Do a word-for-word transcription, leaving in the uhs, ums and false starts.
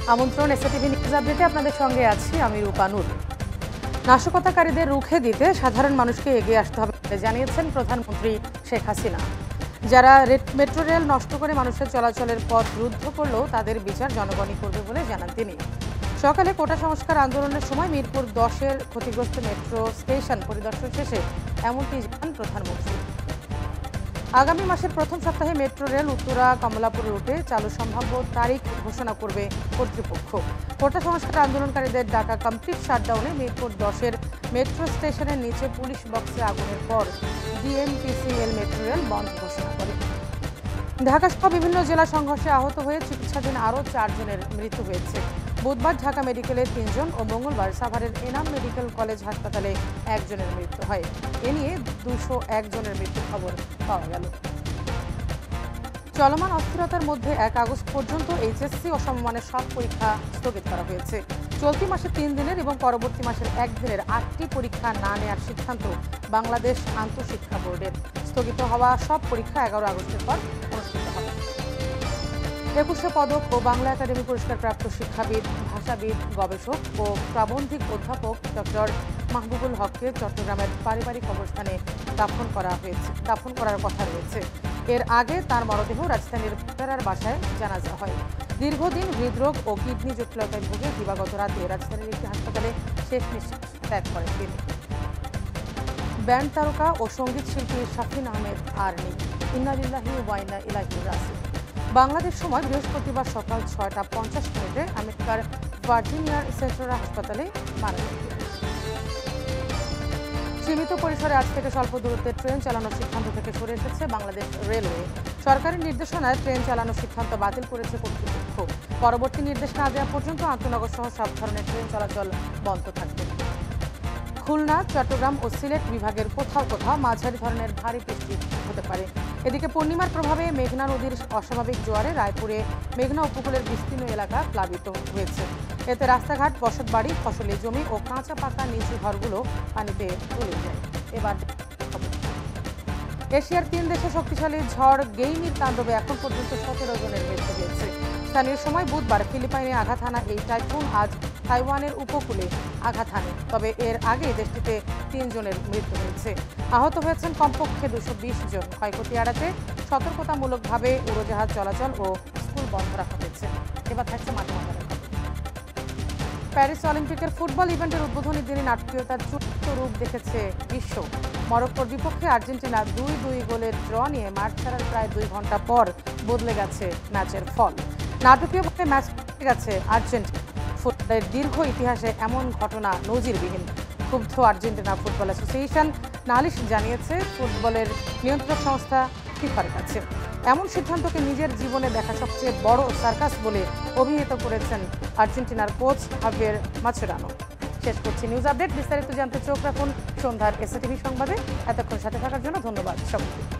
আমন্ত্রণ SATV news আপডেটে আপনাদের সঙ্গে আছি আমি রূপানুর। নাশকতাকারীদের রুখে দিতে সাধারণ মানুষকে এগিয়ে আসতে হবে বলে জানিয়েছেন প্রধানমন্ত্রী শেখ হাসিনা। যারা মেট্রো রেল নষ্ট করে মানুষের চলাচলের পথ রুদ্ধ করলেও তাদের বিচার জনগণই করবে বলে জানান তিনি। সকালে কোটা সংস্কার আন্দোলনের সময় মিরপুর দশের ক্ষতিগ্রস্ত মেট্রো স্টেশন পরিদর্শন শেষে এমনটি জানান প্রধানমন্ত্রী। আগামী মাসের প্রথম সপ্তাহে মেট্রো রেল উত্তরা কমলাপুর রুটে চালু সম্ভাব্য তারিখ ঘোষণা করবে কর্তৃপক্ষ। কোটা সংস্কার আন্দোলনকারীদের ডাকা কমপ্লিট শাটডাউনে মিরপুর দশের মেট্রো স্টেশনের নিচে পুলিশ বক্সে আগুনের পর ডিএমপিসিএল মেট্রো রেল বন্ধ ঘোষণা করে। ঢাকাসহ বিভিন্ন জেলা সংঘর্ষে আহত হয়ে চিকিৎসাধীন আরও চারজনের মৃত্যু হয়েছে। বুধবার ঢাকা মেডিকেলে তিনজন ও মঙ্গলবার সাভারের এনাম মেডিকেল কলেজ হাসপাতালে একজনের মৃত্যু হয়। এ নিয়ে দুশো এক জনের মৃত্যুর খবর পাওয়া গেল। চলমান অস্থিরতার মধ্যে এক আগস্ট পর্যন্ত এইচএসসি ও সমমানের সব পরীক্ষা স্থগিত করা হয়েছে। চলতি মাসে তিন দিনের এবং পরবর্তী মাসের একদিনের আটটি পরীক্ষা না নেওয়ার সিদ্ধান্ত বাংলাদেশ আন্তঃশিক্ষা বোর্ডের। স্থগিত হওয়া সব পরীক্ষা এগারো আগস্টের পর অনুষ্ঠিত হবে। একুশে পদক ও বাংলা একাডেমি পুরস্কার প্রাপ্ত শিক্ষাবিদ, ভাষাবিদ, গবেষক ও প্রাবন্ধিক অধ্যাপক ডক্টর মাহবুবুল হককে চট্টগ্রামের পারিবারিক কবরস্থানে দাফন করা হয়েছে দাফন করার কথা রয়েছে। এর আগে তার মরদেহ রাজধানীর পেরার বাসায় জানাজা হয়। দীর্ঘদিন হৃদরোগ ও কিডনি জটিলতায় ভুগে দিবাগত রাতে রাজধানীর একটি হাসপাতালে শেষ নিঃশ্বাস ত্যাগ করেন তিনি। ব্যান্ড তারকা ও সঙ্গীত শিল্পী শাফিন আহমেদ আর নেই। ইন্না লিল্লাহি ওয়া ইন্না ইলাইহি রাজিউন। বাংলাদেশ সময় বৃহস্পতিবার সকাল ছয়টা পঞ্চাশ মিনিটে আমেরিকার ভার্জিনিয়ার সেন্ট্রাল হাসপাতালে মারা যান। সীমিত পরিসরে আজ থেকে স্বল্প দূরত্বের ট্রেন চালানোর সিদ্ধান্ত থেকে সরে এসেছে বাংলাদেশ রেলওয়ে। সরকারি নির্দেশনায় ট্রেন চালানোর সিদ্ধান্ত বাতিল করেছে কর্তৃপক্ষ। পরবর্তী নির্দেশ না দেওয়া পর্যন্ত আন্তনগর সহ সব ধরনের ট্রেন চলাচল বন্ধ থাকবে। খুলনা, চট্টগ্রাম ও সিলেট বিভাগের কোথাও কোথাও মাঝারি ধরনের ভারী বৃষ্টি হতে পারে। এদিকে পূর্ণিমার প্রভাবে মেঘনা নদীর অস্বাভাবিক জোয়ারে রায়পুরে মেঘনা উপকূলের বিস্তীর্ণ এলাকা প্লাবিত হয়েছে। এতে রাস্তাঘাট, বসতবাড়ি, ফসলি জমি ও কাঁচা পাকা নিচু ঘরগুলো পানিতে তলিয়ে যায়। এবার এশিয়ার তিন দেশে শক্তিশালী ঝড় গেইমির তাণ্ডবে এখন পর্যন্ত সতেরো জনের মৃত্যু হয়েছে। স্থানীয় সময় বুধবার ফিলিপাইনে আঘাত হানা এই টাইফুন আজ তাইওয়ানের উপকূলে আঘাত হানে। তবে এর আগে দেশটিতে তিনজনের মৃত্যু হয়েছে। আহত হয়েছেন কমপক্ষে দুশো বিশ জন। ক্ষয়ক্ষতি এড়াতে সতর্কতামূলকভাবে উড়োজাহাজ চলাচল ও স্কুল বন্ধ রাখা হয়েছে। এবার থাকছে মাঠে মাঠে। প্যারিস অলিম্পিকের ফুটবল ইভেন্টের উদ্বোধনী দিনে নাটকীয়তার চূড়ান্ত রূপ দেখেছে বিশ্ব। মরক্কোর বিপক্ষে আর্জেন্টিনা দুই দুই গোলের ড্র নিয়ে মাঠ ছাড়ার প্রায় দুই ঘন্টা পর বদলে গেছে ম্যাচের ফল। নাটকীয়ভাবে ম্যাচ গেছে আর্জেন্টিনা। ফুটবলের দীর্ঘ ইতিহাসে এমন ঘটনা নজিরবিহীন। ক্ষুব্ধ আর্জেন্টিনা ফুটবল অ্যাসোসিয়েশন নালিশ জানিয়েছে ফুটবলের নিয়ন্ত্রক সংস্থা ফিফার কাছে। এমন সিদ্ধান্তকে নিজের জীবনে দেখা সবচেয়ে বড় সার্কাস বলে অভিহিত করেছেন আর্জেন্টিনার কোচ হাভিয়ের মাচেরানো। শেষ করছি নিউজ আপডেট। বিস্তারিত জানতে চোখ রাখুন সন্ধ্যার এসএটিভি সংবাদে। এতক্ষণ সাথে থাকার জন্য ধন্যবাদ সকলকে।